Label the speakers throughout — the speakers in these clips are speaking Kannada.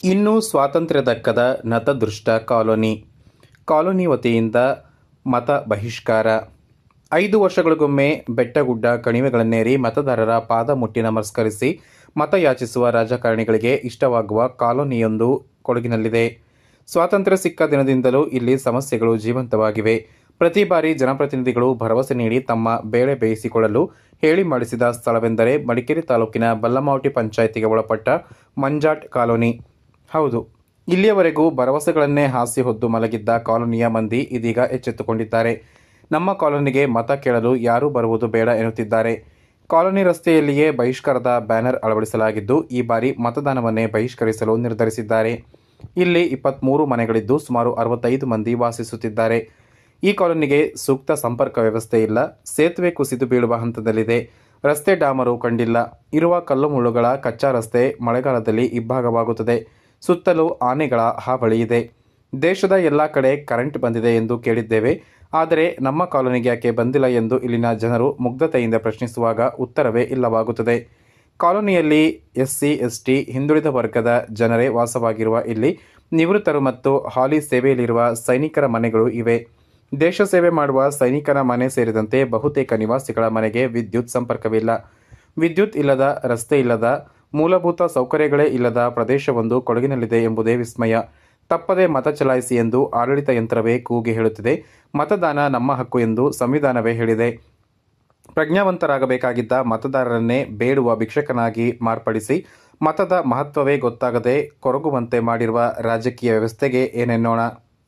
Speaker 1: ಇನ್ನೂ ಸ್ವಾತಂತ್ರ್ಯ ದಕ್ಕದ ನತದೃಷ್ಟ ಕಾಲೋನಿ ವತಿಯಿಂದ ಮತ ಬಹಿಷ್ಕಾರ. 5 ವರ್ಷಗಳಿಗೊಮ್ಮೆ ಬೆಟ್ಟಗುಡ್ಡ ಕಣಿವೆಗಳನ್ನೇರಿ ಮತದಾರರ ಪಾದ ಮುಟ್ಟಿ ನಮಸ್ಕರಿಸಿ ಮತಯಾಚಿಸುವ ರಾಜಕಾರಣಿಗಳಿಗೆ ಇಷ್ಟವಾಗುವ ಕಾಲೋನಿಯೊಂದು ಕೊಡಗಿನಲ್ಲಿದೆ. ಸ್ವಾತಂತ್ರ್ಯ ಸಿಕ್ಕ ದಿನದಿಂದಲೂ ಇಲ್ಲಿ ಸಮಸ್ಯೆಗಳು ಜೀವಂತವಾಗಿವೆ. ಪ್ರತಿ ಬಾರಿ ಜನಪ್ರತಿನಿಧಿಗಳು ಭರವಸೆ ನೀಡಿ ತಮ್ಮ ಬೇಳೆ ಬೇಯಿಸಿಕೊಳ್ಳಲು ಹೇಳಿ ಮಾಡಿಸಿದ ಸ್ಥಳವೆಂದರೆ ಮಡಿಕೇರಿ ತಾಲೂಕಿನ ಬಲ್ಲಮಾವಟಿ ಪಂಚಾಯಿತಿಗೆ ಒಳಪಟ್ಟ ಮಂಜಾಟ್ ಕಾಲೋನಿ. ಹೌದು, ಇಲ್ಲಿಯವರೆಗೂ ಭರವಸೆಗಳನ್ನೇ ಹಾಸಿ ಹೊದ್ದು ಮಲಗಿದ್ದ ಕಾಲೋನಿಯ ಮಂದಿ ಇದೀಗ ಎಚ್ಚೆತ್ತುಕೊಂಡಿದ್ದಾರೆ. ನಮ್ಮ ಕಾಲೋನಿಗೆ ಮತ ಕೇಳಲು ಯಾರೂ ಬರುವುದು ಬೇಡ ಎನ್ನುತ್ತಿದ್ದಾರೆ. ಕಾಲೋನಿ ರಸ್ತೆಯಲ್ಲಿಯೇ ಬಹಿಷ್ಕಾರದ ಬ್ಯಾನರ್ ಅಳವಡಿಸಲಾಗಿದ್ದು, ಈ ಬಾರಿ ಮತದಾನವನ್ನೇ ಬಹಿಷ್ಕರಿಸಲು ನಿರ್ಧರಿಸಿದ್ದಾರೆ. ಇಲ್ಲಿ 23 ಮನೆಗಳಿದ್ದು ಸುಮಾರು 65 ಮಂದಿ ವಾಸಿಸುತ್ತಿದ್ದಾರೆ. ಈ ಕಾಲೋನಿಗೆ ಸೂಕ್ತ ಸಂಪರ್ಕ ವ್ಯವಸ್ಥೆ ಇಲ್ಲ. ಸೇತುವೆ ಕುಸಿದು ಬೀಳುವ ಹಂತದಲ್ಲಿದೆ. ರಸ್ತೆ ಡಾಮರು ಕಂಡಿಲ್ಲ. ಇರುವ ಕಲ್ಲು ಮುಳ್ಳುಗಳ ಕಚ್ಚಾ ರಸ್ತೆ ಮಳೆಗಾಲದಲ್ಲಿ ಇಬ್ಬಾಗವಾಗುತ್ತದೆ. ಸುತ್ತಲೂ ಆನೆಗಳ ಹಾವಳಿ ಇದೆ. ದೇಶದ ಎಲ್ಲ ಕಡೆ ಕರೆಂಟ್ ಬಂದಿದೆ ಎಂದು ಕೇಳಿದ್ದೇವೆ, ಆದರೆ ನಮ್ಮ ಕಾಲೋನಿಗೆ ಯಾಕೆ ಬಂದಿಲ್ಲ ಎಂದು ಇಲ್ಲಿನ ಜನರು ಮುಗ್ಧತೆಯಿಂದ ಪ್ರಶ್ನಿಸುವಾಗ ಉತ್ತರವೇ ಇಲ್ಲವಾಗುತ್ತದೆ. ಕಾಲೋನಿಯಲ್ಲಿ SC, ST, ಹಿಂದುಳಿದ ವರ್ಗದ ಜನರೇ ವಾಸವಾಗಿರುವ ಇಲ್ಲಿ ನಿವೃತ್ತರು ಮತ್ತು ಹಾಲಿ ಸೇವೆಯಲ್ಲಿರುವ ಸೈನಿಕರ ಮನೆಗಳು ಇವೆ. ದೇಶ ಸೇವೆ ಮಾಡುವ ಸೈನಿಕರ ಮನೆ ಸೇರಿದಂತೆ ಬಹುತೇಕ ನಿವಾಸಿಗಳ ಮನೆಗೆ ವಿದ್ಯುತ್ ಸಂಪರ್ಕವಿಲ್ಲ. ವಿದ್ಯುತ್ ಇಲ್ಲದ, ರಸ್ತೆ ಇಲ್ಲದ, ಮೂಲಭೂತ ಸೌಕರ್ಯಗಳೇ ಇಲ್ಲದ ಪ್ರದೇಶವೊಂದು ಕೊಡಗಿನಲ್ಲಿದೆ ಎಂಬುದೇ ವಿಸ್ಮಯ. ತಪ್ಪದೆ ಮತ ಚಲಾಯಿಸಿ ಎಂದು ಆಡಳಿತ ಯಂತ್ರವೇ ಕೂಗಿ ಹೇಳುತ್ತಿದೆ. ಮತದಾನ ನಮ್ಮ ಹಕ್ಕು ಎಂದು ಸಂವಿಧಾನವೇ ಹೇಳಿದೆ. ಪ್ರಜ್ಞಾವಂತರಾಗಬೇಕಾಗಿದ್ದ ಮತದಾರರನ್ನೇ ಬೇಡುವ ಭಿಕ್ಷಕನಾಗಿ ಮಾರ್ಪಡಿಸಿ ಮತದ ಮಹತ್ವವೇ ಗೊತ್ತಾಗದೆ ಕೊರಗುವಂತೆ ಮಾಡಿರುವ ರಾಜಕೀಯ ವ್ಯವಸ್ಥೆಗೆ ಏನೆನ್ನೋಣ.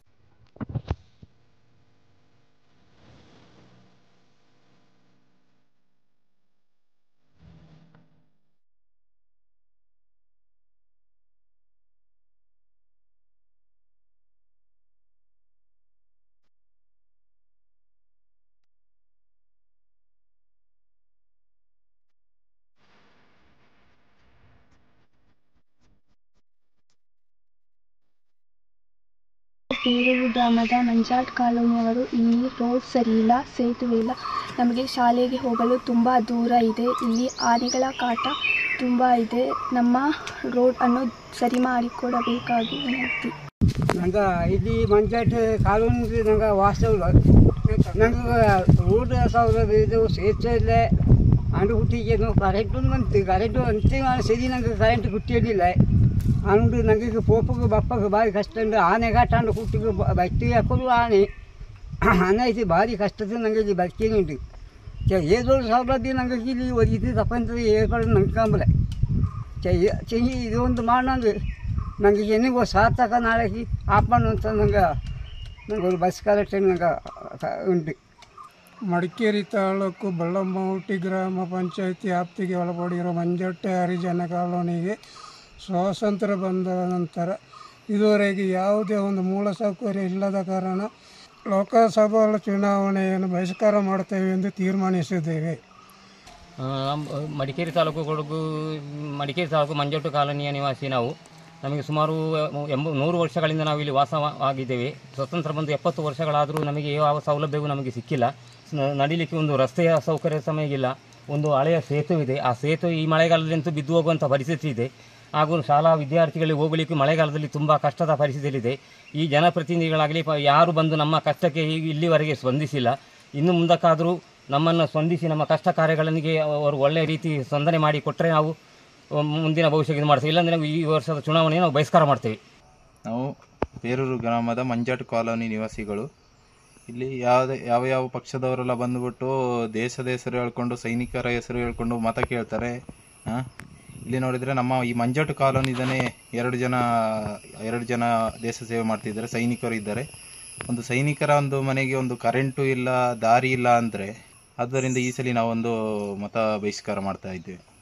Speaker 2: ಬೇರೂರು ಗ್ರಾಮದ ಮಂಜಾಟ್ ಕಾಲೋನಿಯವರು. ಇಲ್ಲಿ ರೋಡ್ ಸರಿ ಇಲ್ಲ, ಸೇತುವೆ ಇಲ್ಲ. ನಮಗೆ ಶಾಲೆಗೆ ಹೋಗಲು ತುಂಬ ದೂರ ಇದೆ. ಇಲ್ಲಿ ಆನೆಗಳ ಕಾಟ ತುಂಬ ಇದೆ. ನಮ್ಮ ರೋಡ್ ಅನ್ನು ಸರಿ ಮಾಡಿಕೊಡಬೇಕಾಗಿ ವಿನಂತಿ.
Speaker 3: ನಂಗೆ ಇಲ್ಲಿ ಮಂಜಾಟ್ ಕಾಲೋನಿ ನಂಗೆ ವಾಸ್ತವ ನಂಗೆ ರೋಡ್ ಸೌಲಭ್ಯ ಇದು ಸೇತುವೆ ಇಲ್ಲ. ಅಂಡು ಹುಟ್ಟಿಗೆ ಕರೆಂಟು ಬಂತು. ಕರೆಂಟು ಅಂತಿಮ ಸರಿ ನಂಗೆ ಕರೆಂಟ್ ಕುಟ್ಟಿಯಲಿಲ್ಲ. ಅಂಡು ನಂಗೆ ಪೋಪಗೆ ಬಪ್ಪಗೆ ಭಾರಿ ಕಷ್ಟ ಉಂಟು. ಆನೆ ಕಾಟಂಡು ಹುಟ್ಟಿಗೆ ಬಟ್ಟಿ ಹಾಕೋದು ಆನೆ ಐತಿ ಭಾರಿ ಕಷ್ಟದ ನಂಗೆ ಇಲ್ಲಿ ಬದುಕೇನೆ ಉಂಟು. ಏದೋ ಸೌಲಭ್ಯ ನಂಗೆ ಇಲ್ಲಿ ಇದು ತಪ್ಪಂತ ಹೇಳ್ಕೊಂಡು ನಂಗೆ ಕಂಬಲೆ ಚೆಂಗಿ ಇದು ಒಂದು ಮಾಡೋದು ನಂಗೆ ಏನಿಗೋ ಸಾರ್ಥಕ ನಾಳೆಗೆ ಆಪಣ್ಣು ಅಂತ ನಂಗೆ ಒಂದು ಬಸ್ ಕಲೆಕ್ಷನ್ ನಂಗೆ ಉಂಟು.
Speaker 4: ಮಡಿಕೇರಿ ತಾಲೂಕು ಬಲ್ಲಮಾವಟಿ ಗ್ರಾಮ ಪಂಚಾಯಿತಿ ವ್ಯಾಪ್ತಿಗೆ ಒಳಪಡಿರುವ ಮಂಜಟ್ಟೆ ಹರಿಜನ ಕಾಲೋನಿಗೆ ಸ್ವಾತಂತ್ರ್ಯ ಬಂದ ನಂತರ ಇದುವರೆಗೆ ಯಾವುದೇ ಒಂದು ಮೂಲಸೌಕರ್ಯ ಇಲ್ಲದ ಕಾರಣ ಲೋಕಸಭಾ ಚುನಾವಣೆಯನ್ನು ಬಹಿಷ್ಕಾರ ಮಾಡುತ್ತೇವೆ ಎಂದು ತೀರ್ಮಾನಿಸಿದ್ದೇವೆ.
Speaker 5: ಮಡಿಕೇರಿ ತಾಲೂಕು ಮಂಜಟ್ಟು ಕಾಲೋನಿಯ ನಿವಾಸಿ ನಾವು. ನಮಗೆ ಸುಮಾರು 100 ವರ್ಷಗಳಿಂದ ನಾವು ಇಲ್ಲಿ ವಾಸವಾಗಿದ್ದೇವೆ. ಸ್ವತಂತ್ರ ಬಂದು 70 ವರ್ಷಗಳಾದರೂ ನಮಗೆ ಯಾವ ಸೌಲಭ್ಯವೂ ನಮಗೆ ಸಿಕ್ಕಿಲ್ಲ. ನಡಿಲಿಕ್ಕೆ ಒಂದು ರಸ್ತೆಯ ಸೌಕರ್ಯ ಸಮಯಗಿಲ್ಲ. ಒಂದು ಹಳೆಯ ಸೇತುವೆ ಇದೆ. ಆ ಸೇತುವೆ ಈ ಮಳೆಗಾಲದಲ್ಲಂತೂ ಬಿದ್ದು ಹೋಗುವಂಥ ಪರಿಸ್ಥಿತಿ ಇದೆ. ಹಾಗೂ ಶಾಲಾ ವಿದ್ಯಾರ್ಥಿಗಳಿಗೆ ಹೋಗಲಿಕ್ಕೆ ಮಳೆಗಾಲದಲ್ಲಿ ತುಂಬ ಕಷ್ಟದ ಪರಿಸ್ಥಿತಿಯಲ್ಲಿದೆ. ಈ ಜನಪ್ರತಿನಿಧಿಗಳಾಗಲಿ ಯಾರು ಬಂದು ನಮ್ಮ ಕಷ್ಟಕ್ಕೆ ಇಲ್ಲಿವರೆಗೆ ಸ್ಪಂದಿಸಿಲ್ಲ. ಇನ್ನು ಮುಂದಕ್ಕಾದರೂ ನಮ್ಮನ್ನು ಸ್ಪಂದಿಸಿ ನಮ್ಮ ಕಷ್ಟ ಕಾರ್ಯಗಳಿಗೆ ಅವರು ಒಳ್ಳೆಯ ರೀತಿ ಸ್ಪಂದನೆ ಮಾಡಿ ಕೊಟ್ಟರೆ ನಾವು ಮುಂದಿನ ಭವಿಷ್ಯಕ್ಕೆ ಇದು ಮಾಡ್ತೇವೆ. ಇಲ್ಲಾಂದರೆ ನಾವು ಈ ವರ್ಷದ ಚುನಾವಣೆಯನ್ನು ನಾವು ಬಹಿಷ್ಕಾರ ಮಾಡ್ತೇವೆ.
Speaker 6: ನಾವು ಬೇರೂರು ಗ್ರಾಮದ ಮಂಜಾಟ್ ಕಾಲೋನಿ ನಿವಾಸಿಗಳು. ಇಲ್ಲಿ ಯಾವ ಪಕ್ಷದವರೆಲ್ಲ ಬಂದುಬಿಟ್ಟು ದೇಶದ ಹೆಸರು ಹೇಳ್ಕೊಂಡು, ಸೈನಿಕರ ಹೆಸರು ಹೇಳ್ಕೊಂಡು ಮತ ಕೇಳ್ತಾರೆ. ಇಲ್ಲಿ ನೋಡಿದರೆ ನಮ್ಮ ಈ ಮಂಜಾಟ್ ಕಾಲೋನಿದನೇ 2 ಜನ ದೇಶ ಸೇವೆ ಮಾಡ್ತಿದ್ದಾರೆ, ಸೈನಿಕರು ಇದ್ದಾರೆ. ಒಂದು ಸೈನಿಕರ ಒಂದು ಮನೆಗೆ ಒಂದು ಕರೆಂಟು ಇಲ್ಲ, ದಾರಿ ಇಲ್ಲ ಅಂದರೆ, ಆದ್ದರಿಂದ ಈ ಸಲ ನಾವೊಂದು ಮತ ಬಹಿಷ್ಕಾರ ಮಾಡ್ತಾ ಇದ್ದೇವೆ.